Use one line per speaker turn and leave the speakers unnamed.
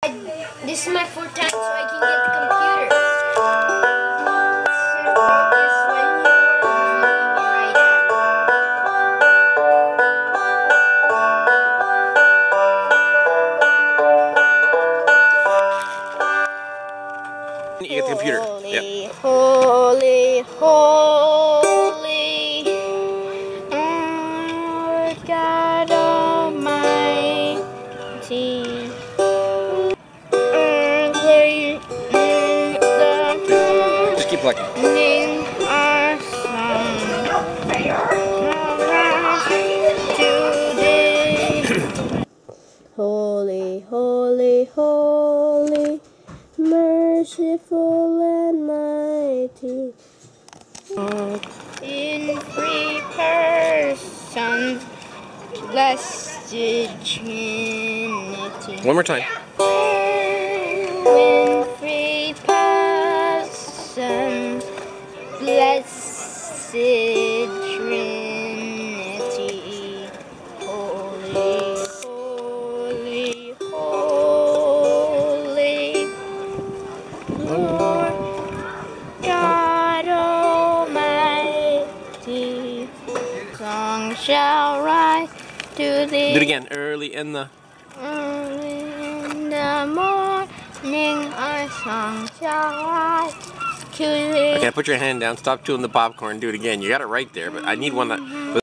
This is my fourth time, so I can get the computer. So focus when you're looking
You get the computer.
Holy,
Yep.
holy, holy, Lord God Almighty.
Just keep plugging.
Our song today. Holy, holy, holy, merciful and mighty. In three persons, blessed Trinity.
One more time.
In three persons, blessed Trinity. Holy, holy, holy, Lord God Almighty. Song shall rise to thee.
Do it again. Early in the
morning, our song shall rise to thee.
Okay, put your hand down. Stop chewing the popcorn. Do it again. You got it right there, but I need one that